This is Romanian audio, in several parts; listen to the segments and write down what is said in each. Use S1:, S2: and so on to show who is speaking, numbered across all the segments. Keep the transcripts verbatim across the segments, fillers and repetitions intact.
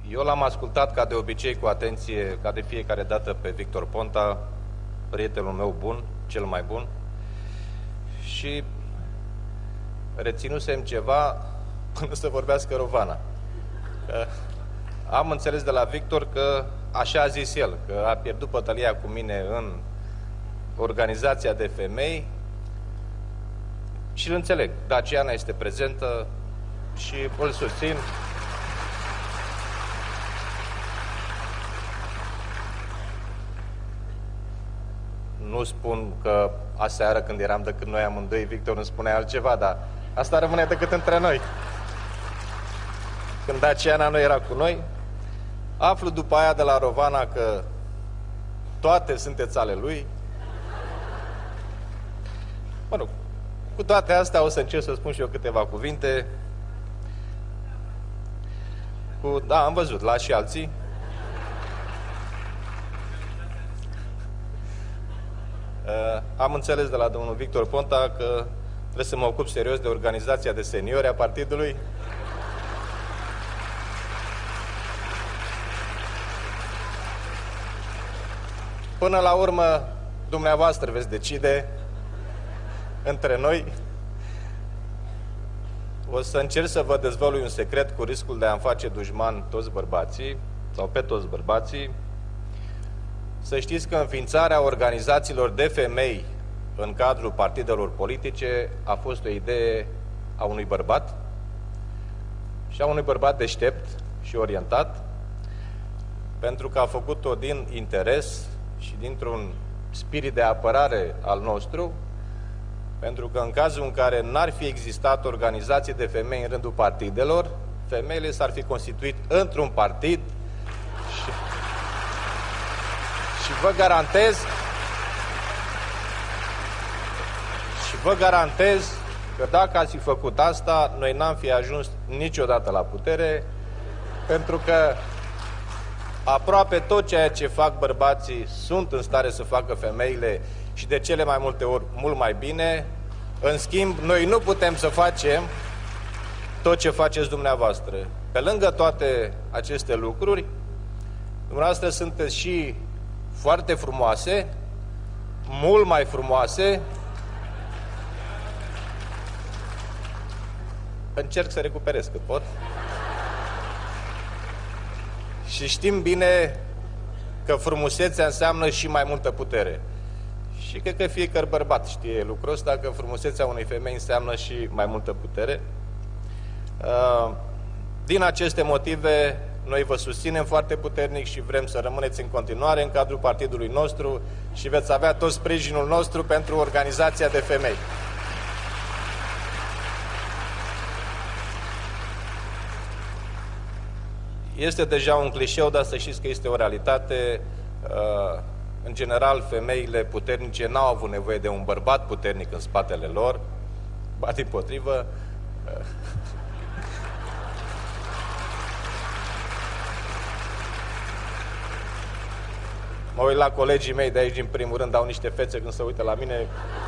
S1: Eu l-am ascultat ca de obicei cu atenție, ca de fiecare dată, pe Victor Ponta, prietenul meu bun, cel mai bun, și reținusem ceva până să vorbească Rovana. Că am înțeles de la Victor că așa a zis el, că a pierdut bătălia cu mine în organizația de femei și îl înțeleg. Daciana este prezentă și îl susțin. Nu spun că aseară, când eram decât noi amândoi, Victor îmi spunea altceva, dar asta rămâne decât între noi. Când Daciana nu era cu noi, aflu după aia de la Rovana că toate sunteți ale lui. Mă rog, cu toate astea o să încerc să spun și eu câteva cuvinte. Cu, da, am văzut, la și alții. Uh, am înțeles de la domnul Victor Ponta că trebuie să mă ocup serios de organizația de seniori a partidului. Până la urmă, dumneavoastră veți decide între noi. O să încerc să vă dezvălui un secret cu riscul de a-mi face dușman toți bărbații, sau pe toți bărbații. Să știți că înființarea organizațiilor de femei în cadrul partidelor politice a fost o idee a unui bărbat și a unui bărbat deștept și orientat, pentru că a făcut-o din interes și dintr-un spirit de apărare al nostru, pentru că în cazul în care n-ar fi existat organizații de femei în rândul partidelor, femeile s-ar fi constituit într-un partid și, și vă garantez și vă garantez că dacă ați fi făcut asta, noi n-am fi ajuns niciodată la putere, pentru că aproape tot ceea ce fac bărbații sunt în stare să facă femeile și de cele mai multe ori mult mai bine. În schimb, noi nu putem să facem tot ce faceți dumneavoastră. Pe lângă toate aceste lucruri, dumneavoastră sunteți și foarte frumoase, mult mai frumoase. Încerc să recuperez cât pot. Și știm bine că frumusețea înseamnă și mai multă putere. Și cred că fiecare bărbat știe lucrul ăsta, că frumusețea unei femei înseamnă și mai multă putere. Din aceste motive, noi vă susținem foarte puternic și vrem să rămâneți în continuare în cadrul partidului nostru și veți avea tot sprijinul nostru pentru organizația de femei. Este deja un clișeu, dar să știți că este o realitate. În general, femeile puternice n-au avut nevoie de un bărbat puternic în spatele lor, ba dimpotrivă. Mă uit la colegii mei de aici, din primul rând, au niște fețe când se uită la mine.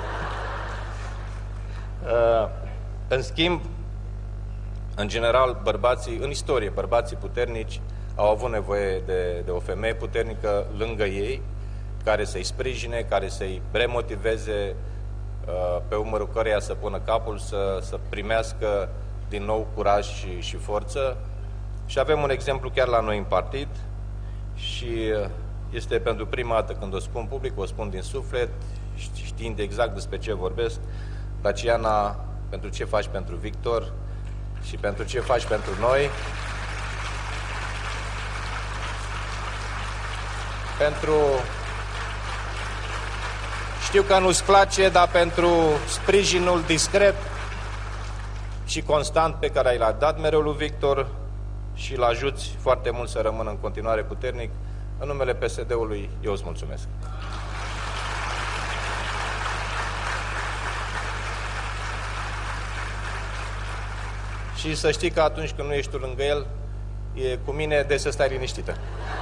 S1: În schimb, în general, bărbații, în istorie, bărbații puternici au avut nevoie de, de o femeie puternică lângă ei, care să-i sprijine, care să-i remotiveze, pe umărul căreia să pună capul, să, să primească din nou curaj și, și forță. Și avem un exemplu chiar la noi în partid și este pentru prima dată când o spun public, o spun din suflet, știind exact despre ce vorbesc. Daciana, pentru ce faci pentru Victor și pentru ce faci pentru noi, pentru... Știu că nu-ți place, dar pentru sprijinul discret și constant pe care l-ai dat mereu lui Victor și îl ajuți foarte mult să rămână în continuare puternic, în numele P S D-ului eu îți mulțumesc. Și să știi că atunci când nu ești tu lângă el, e cu mine de să stai liniștită.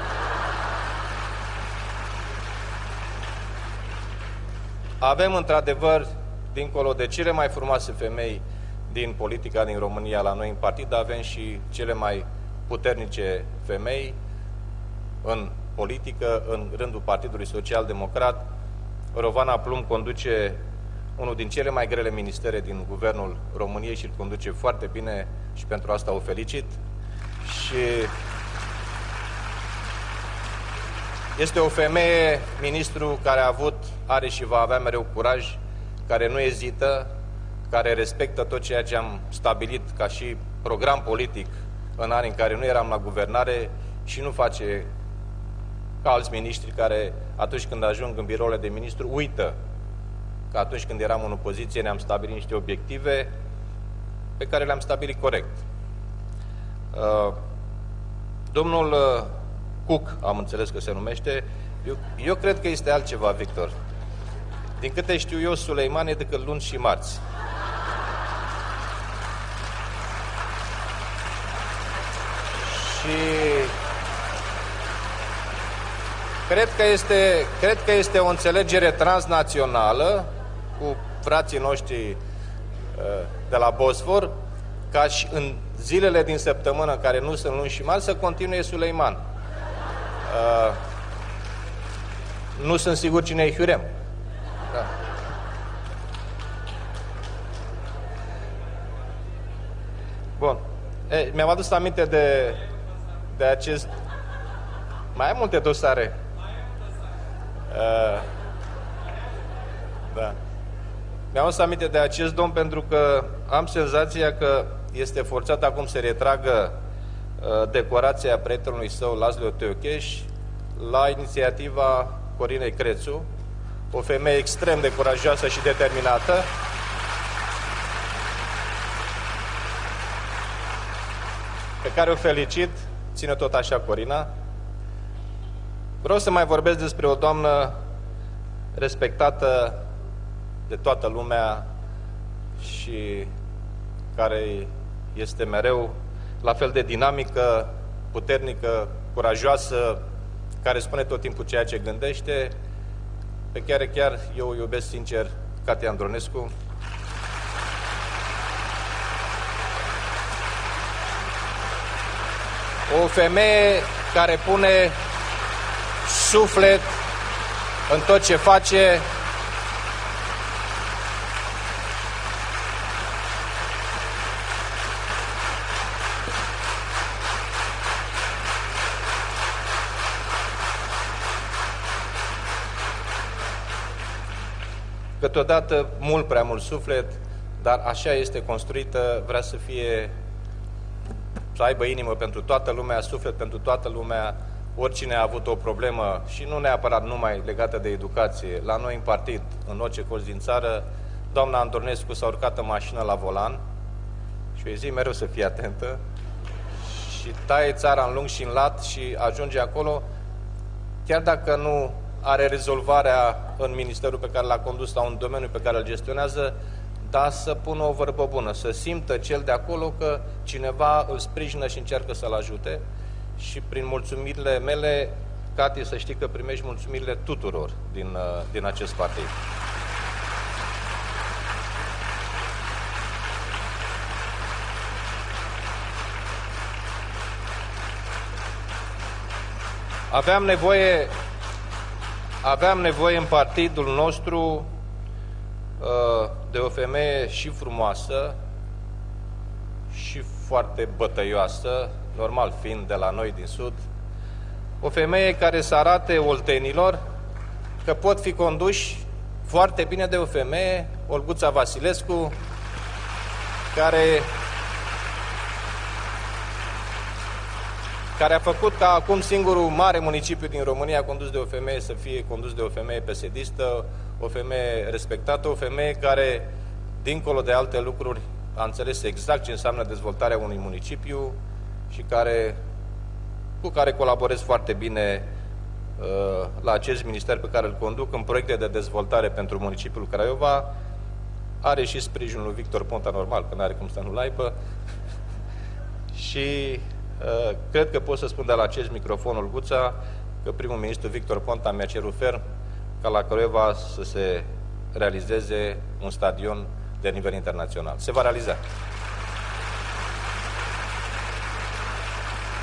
S1: Avem, într-adevăr, dincolo de cele mai frumoase femei din politica din România la noi în partid, avem și cele mai puternice femei în politică, în rândul Partidului Social-Democrat. Rovana Plumb conduce unul din cele mai grele ministere din Guvernul României și îl conduce foarte bine și pentru asta o felicit. Și este o femeie, ministru, care a avut, are și va avea mereu curaj, care nu ezită, care respectă tot ceea ce am stabilit ca și program politic în anii în care nu eram la guvernare și nu face ca alți miniștri care, atunci când ajung în birourile de ministru, uită că atunci când eram în opoziție ne-am stabilit niște obiective pe care le-am stabilit corect. Uh, domnul uh, Cook, am înțeles că se numește, eu, eu cred că este altceva, Victor. Din câte știu eu, Suleiman e decât luni și marți. Și cred că este, cred că este o înțelegere transnațională cu frații noștri de la Bosfor, ca și în zilele din săptămână, care nu sunt luni și marți, să continue Suleiman. Uh, nu sunt sigur cine e Hurem. Da. Bun. Mi-am adus aminte de, de acest... Mai ai multe dosare. Uh, da. Mi-am adus aminte de acest domn pentru că am senzația că este forțat acum să retragă uh, decorația prietenului său, Laszlo Tőkés, la inițiativa Corinei Crețu, o femeie extrem de curajoasă și determinată, pe care o felicit. Ține tot așa, Corina. Vreau să mai vorbesc despre o doamnă respectată de toată lumea și care este mereu la fel de dinamică, puternică, curajoasă, care spune tot timpul ceea ce gândește. Pe chiar, chiar eu o iubesc sincer, Katia Andronescu. O femeie care pune suflet în tot ce face. Câteodată mult prea mult suflet, dar așa este construită, vrea să fie, să aibă inimă pentru toată lumea, suflet pentru toată lumea, oricine a avut o problemă și nu neapărat numai legată de educație. La noi în partid, în orice colț din țară, doamna Andronescu s-a urcat în mașină la volan și eu zic mereu să fie atentă și taie țara în lung și în lat și ajunge acolo, chiar dacă nu are rezolvarea în ministerul pe care l-a condus sau în domeniul pe care îl gestionează, dar să pună o vorbă bună, să simtă cel de acolo că cineva îl sprijină și încearcă să-l ajute. Și prin mulțumirile mele, Cati, să știi că primești mulțumirile tuturor din, din acest partid. Aveam nevoie, aveam nevoie în partidul nostru de o femeie și frumoasă și foarte bătăioasă, normal fiind de la noi din Sud, o femeie care să arate oltenilor că pot fi conduși foarte bine de o femeie, Olguța Vasilescu, care, care a făcut ca acum singurul mare municipiu din România condus de o femeie să fie condus de o femeie pesedistă, o femeie respectată, o femeie care, dincolo de alte lucruri, a înțeles exact ce înseamnă dezvoltarea unui municipiu și care, cu care colaborez foarte bine uh, la acest minister pe care îl conduc în proiecte de dezvoltare pentru municipiul Craiova. Are și sprijinul lui Victor Ponta, normal, că n-are cum să nu-l aibă. Și uh, cred că pot să spun de la acest microfon, Olguța, că primul ministru Victor Ponta mi-a cerut ferm ca la Craiova să se realizeze un stadion de nivel internațional. Se va realiza.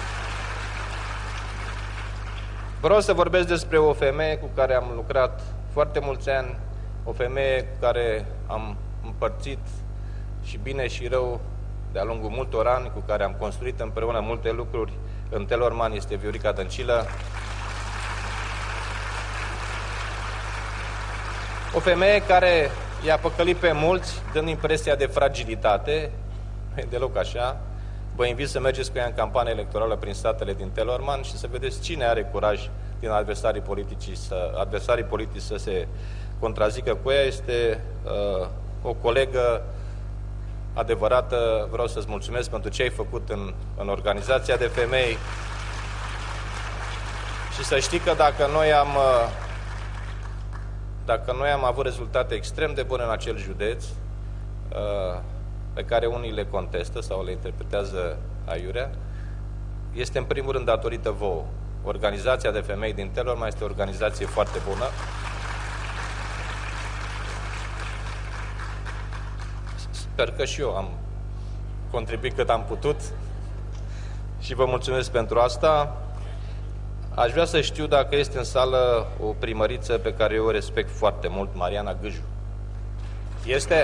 S1: Vreau să vorbesc despre o femeie cu care am lucrat foarte mulți ani, o femeie cu care am împărțit și bine și rău de-a lungul multor ani, cu care am construit împreună multe lucruri în Telorman, este Viorica Dăncilă. O femeie care i-a păcălit pe mulți, dând impresia de fragilitate, deloc așa. Vă invit să mergeți cu ea în campanie electorală prin satele din Telorman și să vedeți cine are curaj din adversarii politici să, adversarii politici să se contrazică cu ea. Este uh, o colegă adevărată. Vreau să-ți mulțumesc pentru ce ai făcut în, în organizația de femei și să știi că dacă noi am uh, dacă noi am avut rezultate extrem de bune în acel județ, uh, pe care unii le contestă sau le interpretează aiurea, este în primul rând datorită vouă. Organizația de femei din Telorman este o organizație foarte bună. Sper că și eu am contribuit cât am putut și vă mulțumesc pentru asta. Aș vrea să știu dacă este în sală o primăriță pe care eu o respect foarte mult, Mariana Gâju. Este?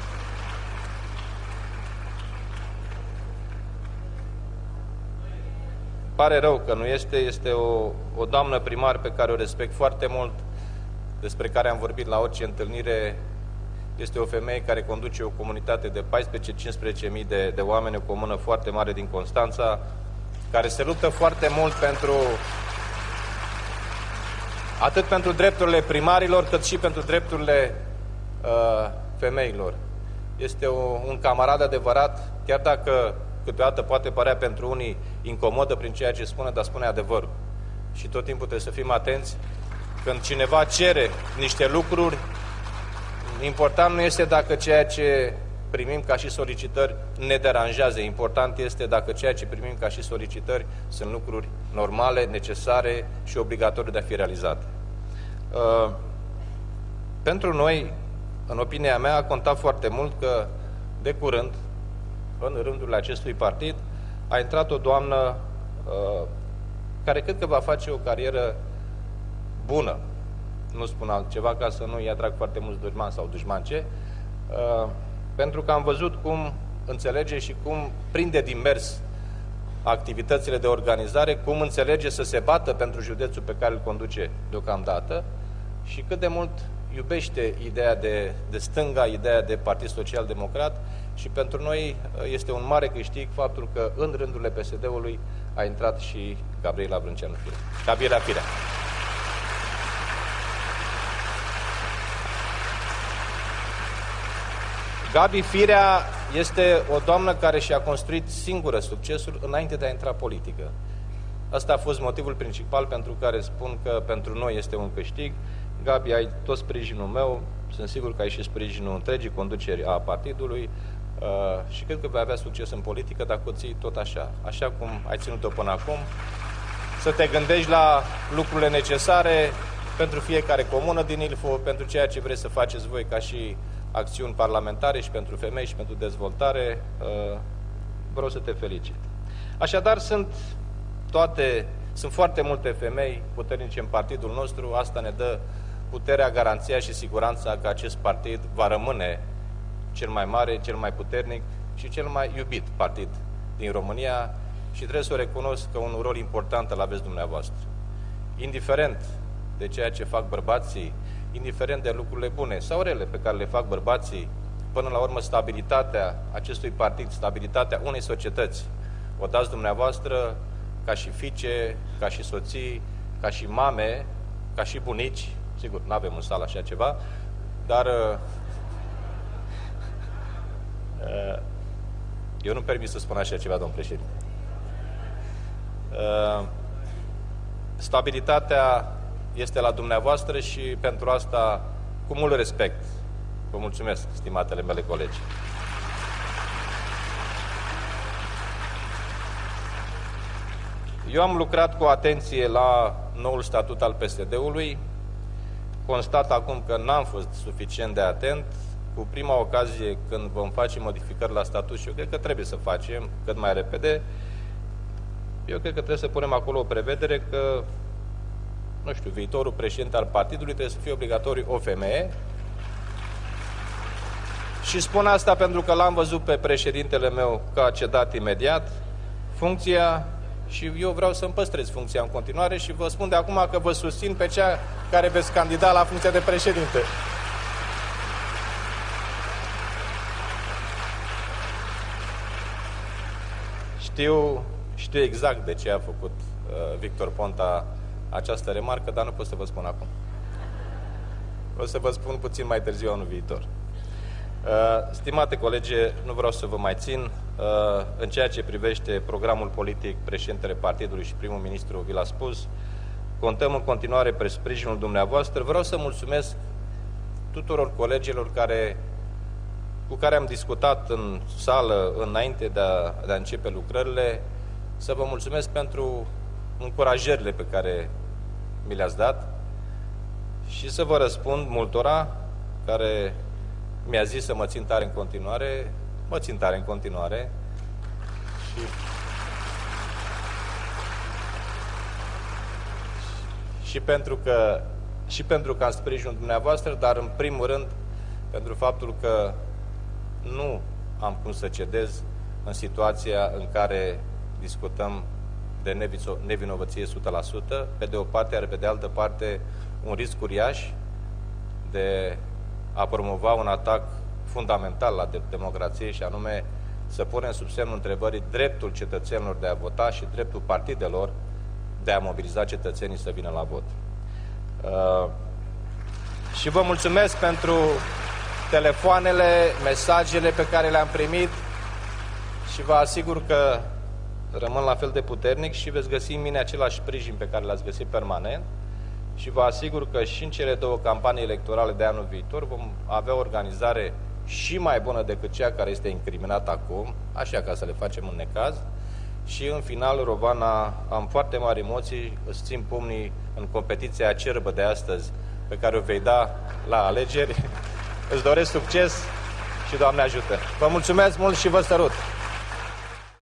S1: Pare rău că nu este, este o, o doamnă primar pe care o respect foarte mult, despre care am vorbit la orice întâlnire. Este o femeie care conduce o comunitate de paisprezece-cincisprezece mii de, de oameni, o comună foarte mare din Constanța, care se luptă foarte mult pentru, atât pentru drepturile primarilor, cât și pentru drepturile uh, femeilor. Este o, un camarad adevărat, chiar dacă câteodată poate părea pentru unii incomodă prin ceea ce spune, dar spune adevărul. Și tot timpul trebuie să fim atenți. Când cineva cere niște lucruri, important nu este dacă ceea ce primim ca și solicitări ne deranjează. Important este dacă ceea ce primim ca și solicitări sunt lucruri normale, necesare și obligatorii de a fi realizate. Uh, pentru noi, în opinia mea, a contat foarte mult că, de curând, în rândurile acestui partid, a intrat o doamnă uh, care cred că va face o carieră bună. Nu spun altceva ca să nu-i atrag foarte mulți dușmani sau dușmance, uh, pentru că am văzut cum înțelege și cum prinde din mers activitățile de organizare, cum înțelege să se bată pentru județul pe care îl conduce deocamdată și cât de mult iubește ideea de, de stânga, ideea de Partid Social Democrat și pentru noi este un mare câștig faptul că în rândurile P S D-ului a intrat și Gabriela Brânceanu Firea. Gabriela Firea. Gabi Firea este o doamnă care și-a construit singură succesul înainte de a intra politică. Asta a fost motivul principal pentru care spun că pentru noi este un câștig. Gabi, ai tot sprijinul meu, sunt sigur că ai și sprijinul întregii conduceri a partidului uh, și cred că vei avea succes în politică dacă o ții tot așa, așa cum ai ținut-o până acum, să te gândești la lucrurile necesare pentru fiecare comună din Ilfov, pentru ceea ce vreți să faceți voi ca și acțiuni parlamentare și pentru femei și pentru dezvoltare. Uh, vreau să te felicit. Așadar, sunt toate, sunt foarte multe femei puternice în partidul nostru, asta ne dă puterea, garanția și siguranța că acest partid va rămâne cel mai mare, cel mai puternic și cel mai iubit partid din România și trebuie să o recunosc că un rol important îl aveți dumneavoastră. Indiferent de ceea ce fac bărbații, indiferent de lucrurile bune sau rele pe care le fac bărbații, până la urmă stabilitatea acestui partid, stabilitatea unei societăți, o dați dumneavoastră ca și fiice, ca și soții, ca și mame, ca și bunici. Sigur, nu avem în sală așa ceva, dar uh, eu nu permit să spun așa ceva, domn președinte. Uh, stabilitatea este la dumneavoastră și pentru asta, cu mult respect, vă mulțumesc, stimatele mele colegi. Eu am lucrat cu atenție la noul statut al P S D-ului, constat acum că n-am fost suficient de atent. Cu prima ocazie, când vom face modificări la statut, și eu cred că trebuie să facem cât mai repede, eu cred că trebuie să punem acolo o prevedere că nu știu, viitorul președinte al partidului, trebuie să fie obligatoriu o femeie. Și spun asta pentru că l-am văzut pe președintele meu că a cedat imediat funcția și eu vreau să-mi păstrez funcția în continuare și vă spun de acum că vă susțin pe cea care veți candida la funcția de președinte. Știu, știu exact de ce a făcut uh, Victor Ponta această remarcă, dar nu pot să vă spun acum. O să vă spun puțin mai târziu anul viitor. Uh, stimate colege, nu vreau să vă mai țin. Uh, în ceea ce privește programul politic, președintele partidului și primul ministru vi l-a spus. Contăm în continuare pe sprijinul dumneavoastră. Vreau să mulțumesc tuturor colegilor care, cu care am discutat în sală înainte de a, de a începe lucrările. Să vă mulțumesc pentru încurajările pe care mi le-ați dat și să vă răspund multora care mi-a zis să mă țin tare în continuare, mă țin tare în continuare și, și, pentru că, și pentru că am sprijinul dumneavoastră, dar în primul rând pentru faptul că nu am cum să cedez în situația în care discutăm de nevinovăție o sută la sută, pe de o parte, iar pe de altă parte un risc uriaș de a promova un atac fundamental la democrație și anume să punem sub semnul întrebării dreptul cetățenilor de a vota și dreptul partidelor de a mobiliza cetățenii să vină la vot. Uh, și vă mulțumesc pentru telefoanele, mesajele pe care le-am primit și vă asigur că rămân la fel de puternic și veți găsi în mine același sprijin pe care l-ați găsit permanent și vă asigur că și în cele două campanii electorale de anul viitor vom avea o organizare și mai bună decât cea care este incriminată acum, așa ca să le facem în necaz. Și în final, Rovana, am foarte mari emoții, îți țin pumnii în competiția acerbă de astăzi pe care o vei da la alegeri. Îți doresc succes și Doamne ajută! Vă mulțumesc mult și vă sărut!